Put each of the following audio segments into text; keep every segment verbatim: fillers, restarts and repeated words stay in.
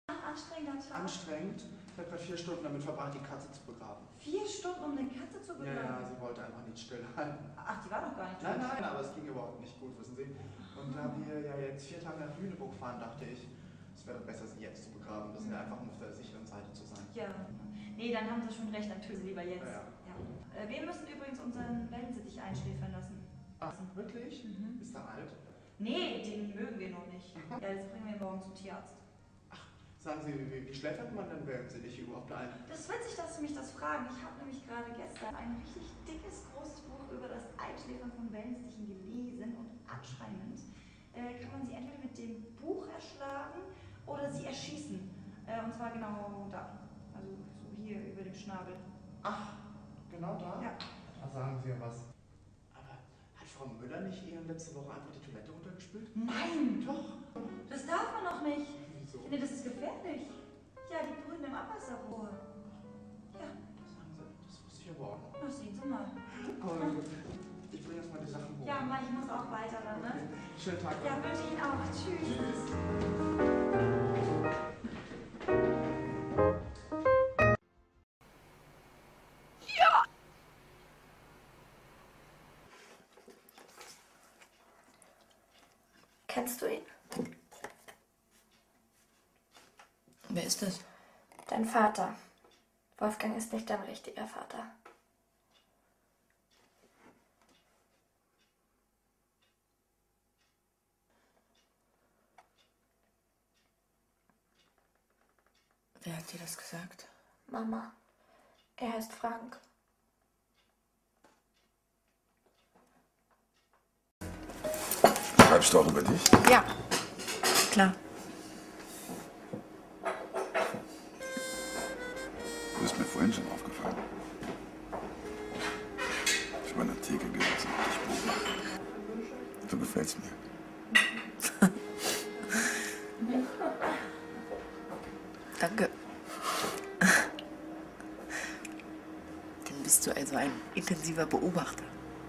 Anstrengender Tag. Anstrengend. Ich habe gerade vier Stunden damit verbracht, die Katze zu begraben. Vier Stunden, um eine Katze zu begraben? Ja, ja, sie wollte einfach nicht stillhalten. Ach, die war doch gar nicht tot. Nein, nein, aber es ging überhaupt nicht gut, wissen Sie. Und da wir ja jetzt vier Tage nach Lüneburg fahren, dachte ich, es wäre doch besser, sie jetzt zu begraben. Das ist ja einfach, um auf der sicheren Seite zu sein. Ja. Nee, dann haben Sie schon recht, dann tun Sie lieber jetzt. Ja, ja. Ja. Äh, wir müssen übrigens unseren Wellensittich einschläfern lassen. Ach, wirklich? Mhm. Ist er alt? Nee, den mögen wir noch nicht. Ja, jetzt bringen wir ihn morgen zum Tierarzt. Ach, sagen Sie, wie, wie schläfert man denn Wellensittich überhaupt ein? Das ist witzig, dass Sie mich das fragen. Ich habe nämlich gerade gestern ein richtig dickes, großes Buch über das Einschläfern von Wellensittichen gelesen und anscheinend äh, kann man sie entweder mit dem Buch erschlagen oder sie erschießen. Äh, und zwar genau da. Also so hier über dem Schnabel. Ach, genau da? Ja. Da sagen Sie ja was. Aber hat Frau Müller nicht Ihnen letzte Woche einfach die Toilette runtergespült? Nein! Doch. Das darf man noch nicht. Wieso? Nee, das ist gefährlich. Ja, die brüten im Abwasserrohr. Ja. Das sagen Sie, das wusste ich aber auch noch. Na, sehen Sie mal. Also, ich bringe jetzt mal die Sachen hoch. Ja, Ma, ich muss auch weiter dann, ne? Okay. Schönen Tag. Ja, wünsche Ihnen auch. Tschüss. Tschüss. Kennst du ihn? Wer ist das? Dein Vater. Wolfgang ist nicht dein richtiger Vater. Wer hat dir das gesagt? Mama. Er heißt Frank. Schreibst du auch über dich? Ja, klar. Du bist mir vorhin schon aufgefallen. Ich habe an der Theke gesessen und dich beobachtet. Du gefällst mir. Danke. Dann bist du also ein intensiver Beobachter.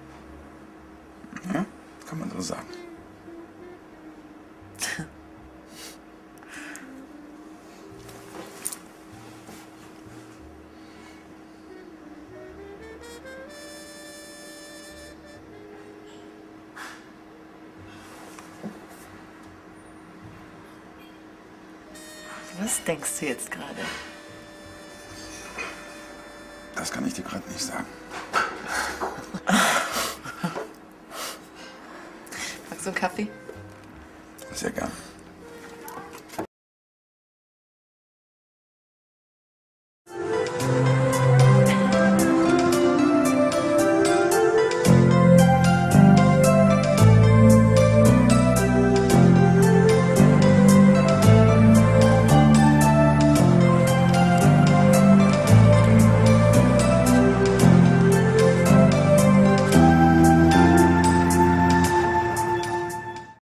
Ja, kann man so sagen. Was denkst du jetzt gerade? Das kann ich dir gerade nicht sagen. Magst du einen Kaffee? Sehr gern.